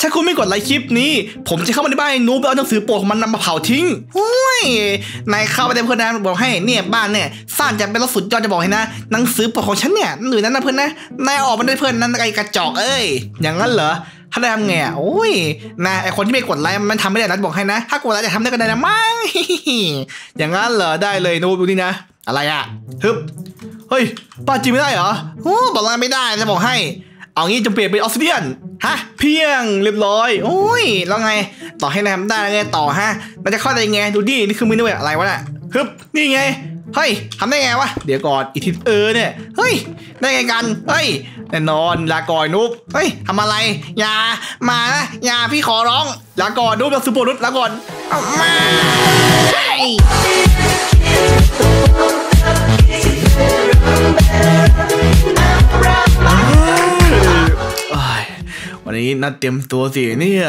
ถ้าคุณไม่กดไลค์คลิปนี้ผมจะเข้ามาในบ้านนูบแล้วเอาหนังสือโปรดของมันนำมาเผาทิ้งโอ้ยนายเข้าไปได้เพื่อนนะบอกให้เนี่ยบ้านเนี่ยสร้างจะเป็นรถสุดยอดจะบอกให้นะหนังสือโปรดของฉันเนี่ยอยู่นั้นนะเพื่อนนะนายออกมาได้เพื่อนนั้นไอ้กระจอกอย่างนั้นเหรอถ้าได้ทำไงโอ้ยนะไอคนที่ไม่กดไลค์มันทำไม่ได้นะบอกให้นะถ้ากดไลค์จะทำได้ก็ได้นะมั้งอย่างนั้นเหรอได้เลยนูบดูนี่นะอะไรอะฮึบเฮ้ยป้าจริงไม่ได้เหรอโอ้บอกว่าไม่ได้จะบอกให้เอางี้จะเปลี่ยนเป็นออสเตรเลียนฮะเพียงเรียบร้อยโอ้ยแล้วไงต่อให้นายทำได้ไงต่อฮะมันจะเข้าได้ไงดูดินี่คือมือนี่อะไรวะน่ะฮึบนี่ไงเฮ้ยทำได้ไงวะเดี๋ยวก่อนอีทิศเนี่ยเฮ้ยได้ไงกันเฮ้ยแน่นอนลาก่อนนุ๊บเฮ้ยทำอะไรอย่ามานะอย่าพี่ขอร้องลาก่อนนุ๊บเราซูโปนุ๊บลาก่อนมาวันนี้นัดเตรียมตัวสิเนี่ย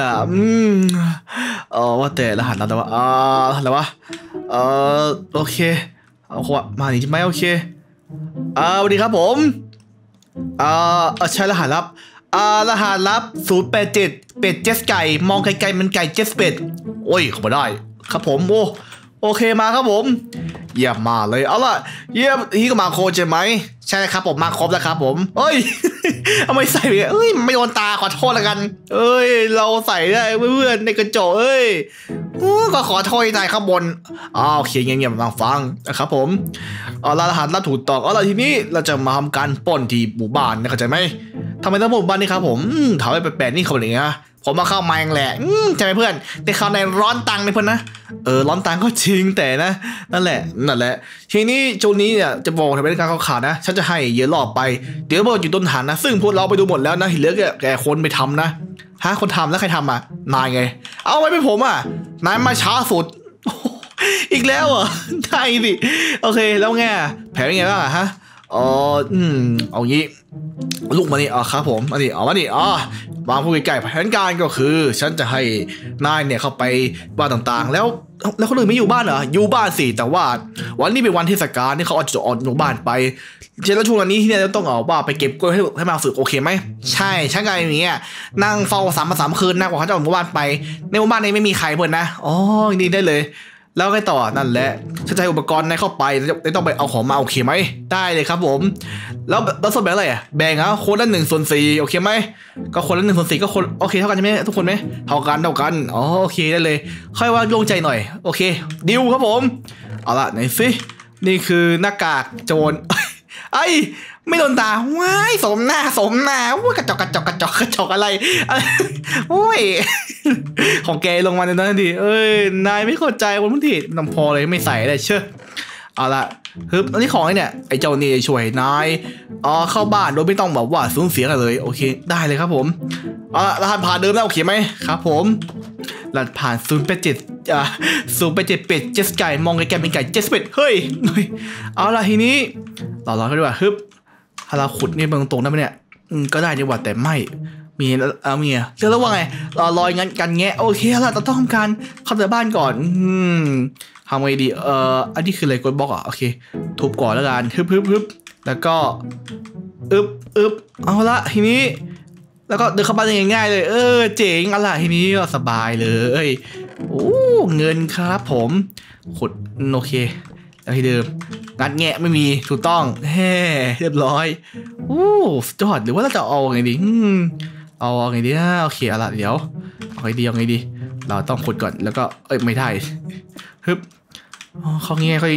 ว่าแต่รหัสเราแต่ว่าอะไรวะโอเคเอาขวดมาหนิใช่ไหมโอเคสวัสดีครับผมใช่รหัสลับรหัสลับ087เป็ดเจสไก่มองไกลๆมันไก่เจสเป็ดโอ้ยเข้ามาได้ครับผมโอเคมาครับผมเยี่ยมมาเลยเอาล่ะเยี่ยมนี่ก็มาโคใช่ไหมใช่ครับผมมาครบแล้วครับผมเฮ้ยทำไมใส่ไปไม่โดนตาขอโทษแล้วกันเราใส่ได้เพื่อนในกระจกก็ขอโทษใจข้างบนโอเคเงียบๆมาฟังนะครับผมรหัสลับถูกต้องล่ะทีนี้เราจะมาทำการปล้นที่หมู่บ้านนะเข้าใจไหมทำไมต้องหมู่บ้านนี่ครับผมถามไปแปลกๆนี่เขาอย่างเงี้ยผมมาเข้ามาเองแหละใช่ไหมเพื่อนแต่เขาในร้อนตังค์เลยเพื่อนนะร้อนตังค์ก็จริงแต่นะนั่นแหละทีนี้ช่วงนี้เนี่ยจะบอกทำไมการเขาขาดนะฉันจะให้เยอะรอบไปเดี๋ยวบอกอยู่ต้นฐานนะซึ่งพวกเราไปดูหมดแล้วนะเหลือแกคนไปทำนะคนทำแล้วใครทำนายไงเอาไว้เป็นผมนายมาช้าสุดอีกแล้วได้ดิโอเคแล้วไงแผลเป็นไงบ้างฮะเอางี้ลูกมานี่ครับผมมาดิมาดิวางผู้ใกล้ๆแผนการก็คือฉันจะให้นายเนี่ยเข้าไปบ้านต่างๆแล้วคนอื่นไม่อยู่บ้านเหรออยู่บ้านสิแต่ว่าวันนี้เป็นวันเทศกาลที่เขาอาจจะออกจากบ้านไปเจแล้วช่วงนี้ที่เนี่ยต้องเอาบ้าไปเก็บกล้วยให้มาฝึกโอเคไหมใช่ฉันก็อย่างนี้นั่งเฝ้า3 คืนนะกว่าเขาจะออกจากบ้านไปในหมู่บ้านนี้ไม่มีใครเพื่อนนะดีได้เลยแล้วไงต่อนั่นแหละฉันจะให้อุปกรณ์ในเข้าไปต้องไปเอาของมาโอเคไหมได้เลยครับผมแล้วส่วนแบ่งอะไรแบ่งคนละ1/4โอเคไหมก็คนละ1/4ก็คนโอเคเท่ากันใช่ไหมทุกคนไหมเท่ากันโอเคได้เลยค่อยว่าโล่งใจหน่อยโอเคดิวครับผมเอาละไหนสินี่คือหน้ากากโจรไม่โดนตาว้ายสมหน้าว่ากระจกอะไรโอ้ยของแกลงมาในนั้นดินายไม่เข้าใจคนพื้นที่นำพอเลยไม่ใส่ได้เชื่อเอาละฮึบอันนี้ของเนี่ยไอ้เจ้านี่ช่วยนายเข้าบ้านโดยไม่ต้องแบบว่าสูญเสียกันเลยโอเคได้เลยครับผมรหัสผ่านเดิมแล้วโอเคไหมครับผมรหัสผ่าน087เป็ดเจสไก่มองไกลๆเป็นไก่เจสเป็ดเฮ้ยเอาละทีนี้เราก็ดูว่าฮึบถ้าเราขุดนี่ตรงๆได้ไหมเนี่ยก็ได้ดีกว่าแต่ไม่มีเรื่องแล้วว่าไงลอยงั้นกันแงะโอเคแล้วเราต้องทำการเข้าไปบ้านก่อนทำไงดีอันนี้คืออะไรกดบล็อกโอเคทุบก่อนแล้วกันฮึบแล้วก็อึบเอาละทีนี้แล้วก็เดินเข้าบ้านง่ายๆเลยเจ๋งอะไรทีนี้ก็สบายเลยโอ้เงินครับผมขุดโอเคแล้วที่เดิมงัดแงะไม่มีถูกต้องเรียบร้อยโอ้จอดหรือว่าเราจะเอาไงดีเอาไงดีโอเคเอาละเดี๋ยวเอาไงดีเราต้องขุดก่อนแล้วก็ไม่ได้ฮึบเขาเงี้ยเขา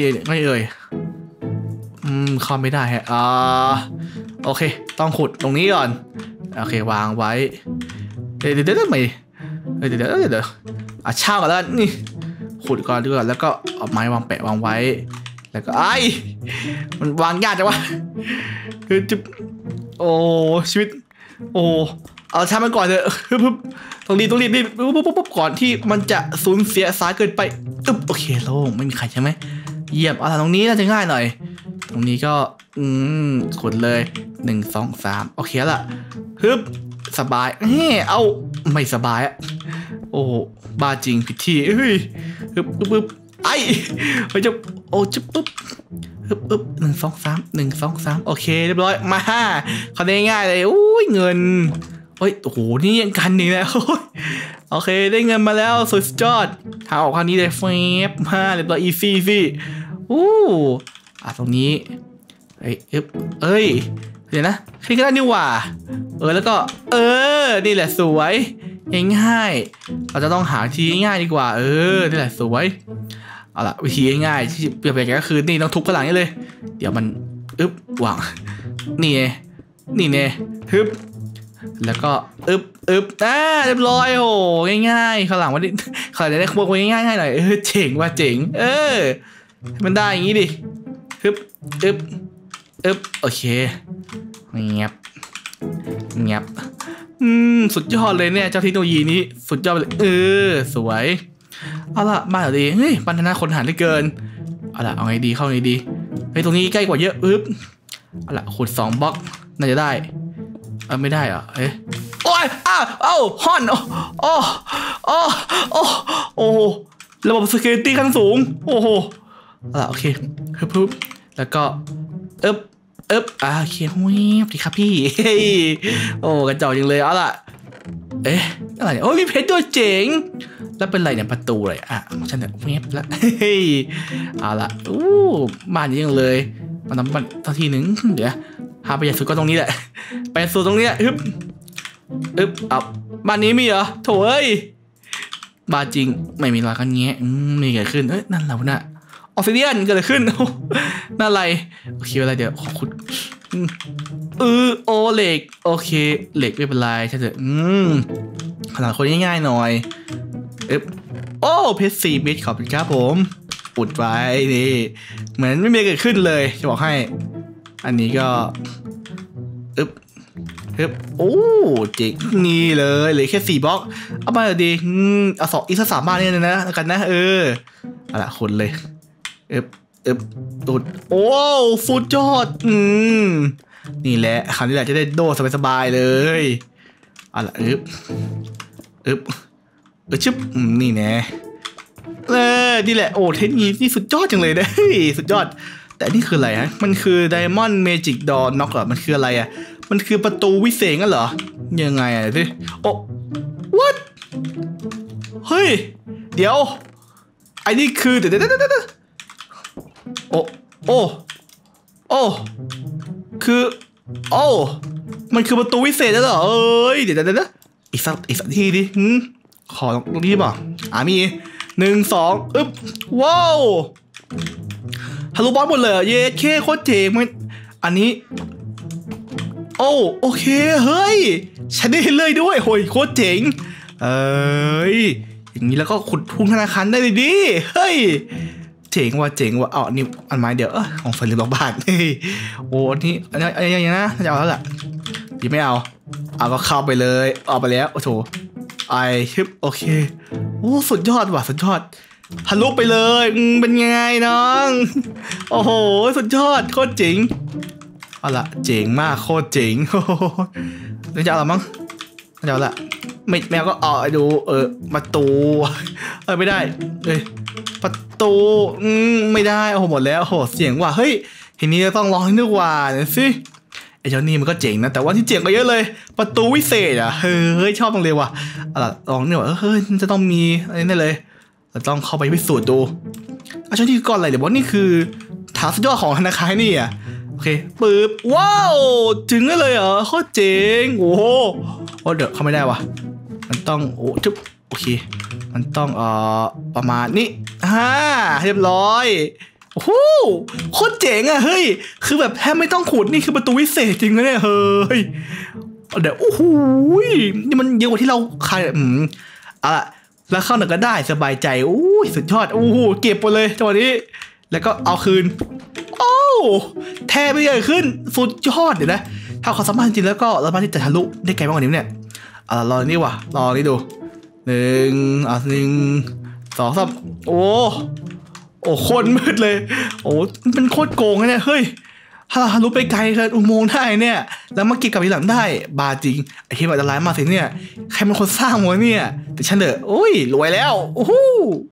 เข้าไม่ได้โอเคต้องขุดตรงนี้ก่อนโอเควางไว้เดี๋ยวไม่เดี๋ยวเช่ากันแล้วนี่ขุดก่อนด้วยแล้วก็เอาไม้วางแปะวางไว้แล้วก็มันวางยากจังวะจุ๊บโอ้ชีวิตเอาช้ามันก่อนเถอะต้องรีบปุ๊บก่อนที่มันจะสูญเสียสายเกินไปโอเคโล่งไม่มีใครใช่ไหมเยี่ยมตรงนี้น่าจะง่ายหน่อยตรงนี้ก็ขุดเลย1 2 3โอเคละสบายเอาไม่สบายโอ้บ้าจริงผิดที่ปึ๊บจะจะปุ๊บ1 2 3โอเคเรียบร้อยมาเขาได้ง่ายเลยอุ้ยเงินเฮ้ยโอ้โหนี่ยังกันนี่นะโอเคได้เงินมาแล้วสุดยอดทางออกครั้งนี้เลยเฟบมาเรียบร้อยอีซี่สิตรงนี้เอ้ยเดี๋ยวนะแค่นี้ก็ได้นี่หว่าแล้วก็นี่แหละสวยง่ายๆเราจะต้องหาทีง่ายดีกว่านี่แหละสวยเอาล่ะวิธีง่ายๆที่เปรียบอย่างก็คือนี่ต้องทุบกระหลังนี่เลยเดี๋ยวมันวางนี่ไงฮึบแล้วก็เรียบร้อยโอ้ง่ายๆข้างหลังวันนี้ข้างหลังได้ขโมยง่ายๆหน่อยเจ๋งว่ะเจ๋งมันได้อย่างนี้ดิฮึบโอเคเงียบสุดยอดเลยเนี่ยเจ้าเทคโนโลยีนี้สุดยอดเลยสวยเอาล่ะมาเดี๋ยวดีเฮ้ยปัญหาคนหาได้เกินเอาล่ะเอาไงดีเข้าไงดีตรงนี้ใกล้กว่าเยอะเอาล่ะขุด2 บล็อกน่าจะได้ไม่ได้เหรอโอ้ยฮอนโอ้ระบบ security ขั้นสูงโอ้โหโอเคปึ๊บแล้วก็โอเคดีครับพี่โอ้กระจอกจังเลยเอาล่ะอะไรเนี่ยมีเพชรด้วยเจ๋งแล้วเป็นไรเนี่ยประตูอะไรฉันเนี่ยแล้วเอาล่ะบ้านนี้ยังเลยมันทำทันทีหนึ่งเดี๋ยวหาไปใหญ่สุดก็ตรงนี้แหละไปสุดตรงนี้บ้านนี้มีเหรอโถ่บ้าจริงไม่มีอะไรกันแงะมีเกิดขึ้นนั่นเราน่ะออฟฟิเดียนเกิดอะไรขึ้นนั่นอะไรโอเคอะไรเดี๋ยวขอขุดเหล็กโอเคเหล็กไม่เป็นไรใช่เถอะขนาดคนง่ายๆหน่อยเพชร4 เม็ดขอบคุณครับผมอุดไว้นี่เหมือนไม่มีเกิดขึ้นเลยจะบอกให้อันนี้ก็เจ๋งนี่เลยเหลือแค่4 บล็อกเอามาดีเอา2อีกสัก3 บ้านนี่นะกันนะเอาละคนเลยตุดสุดยอดนี่แหละคราวนี้แหละจะได้โดดสบายๆเลยเอาละชึบนี่แน่นี่แหละเทคนิคนี่สุดยอดจังเลยนะสุดยอดแต่นี่คืออะไรฮะมันคือ Diamond Magic Door Knock เหรอมันคืออะไรมันคือประตูวิเศษงั้นเหรอยังไงสิwhat เฮ้ยเดี๋ยวไอ้นี่คือเดี๋ยวคือมันคือประตูวิเศษแล้วเหรอเดี๋ยวอีกสักทีดิขอตรงนี้ป่ะมี1 2ว้าวฮัลโหลบอสหมดเลยเย้เคโคตรเจ๋งมันอันนี้โอเคเฮ้ยฉันได้เห็นเลยด้วยโหยโคตรเจ๋งอย่างนี้แล้วก็ขุดพุ่งธนาคารได้เลยดิเฮ้ยเจ๋งว่ะนี่อันไม้เดี๋ยวของฝันหรือ6 บาทนี่อันนี้นะจะเอาแล้วล่ะยังไม่เอาก็เข้าไปเลยออกไปแล้วโอ้โหโอเคสุดยอดว่ะสุดยอดทะลุไปเลยเป็นไงน้องโอ้โหสุดยอดโคตรเจ๋งเอาละเจ๋งมากโคตรเจ๋งนี่จะเอาละมั้งจะเอาละแมวก็ดูประตูไม่ได้ประตูไม่ได้โอ้โหหมดแล้วโหเสียงว่ะเฮ้ยทีนี้จะต้องลองให้นึกว่าเนี่ยสิไอ้เจ้านี่มันก็เจ๋งนะแต่ว่าที่เจ๋งก็เยอะเลยประตูวิเศษเฮ้ยชอบจังเลยว่ะลองเนี่ยเฮ้ยจะต้องมีอะไรแน่เลยเราต้องเข้าไปพิสูจน์ดูเจ้านี่ก่อนอะไรเดี๋ยวว่านี่คือฐานสุดยอดของธนาคารนี่โอเคปึ๊บว้าวถึงได้เลยเหรอโคตรเจ๋งโอ้โหเดี๋ยวเข้าไม่ได้ว่ะมันต้องจุ๊บโอเคมันต้องประมาณนี้เรียบร้อยโอ้โหโคตรเจ๋งเฮ้ยคือแบบแทบไม่ต้องขุดนี่คือประตูวิเศษจริงนะเนี่ยเฮ้ยเดี๋ยวโอ้โหนี่มันเยอะกว่าที่เราคาดแล้วเข้าหนึ่งก็ได้สบายใจสุดยอดเก็บไปเลยจังหวะนี้แล้วก็เอาคืนแทบไม่เยอะขึ้นสุดยอดเดี๋ยวนะถ้าความสามารถจริงแล้วก็เราสามารถที่จะทะลุได้ไกลมากกว่านี้เนี่ยรอนี่ว่ะรอนี่ดู1 2 3โคตรมืดเลยมันเป็นโคตรโกงเนี่ยเฮ้ยถ้าทะลุไปไกลเลยอุโมงค์ได้เนี่ยแล้วมาเก็บกลับทีหลังได้บาจริงไอ้ที่มันอันตรายมากสิเนี่ยใครเป็นคนสร้างวะเนี่ยแต่ฉันรวยแล้ว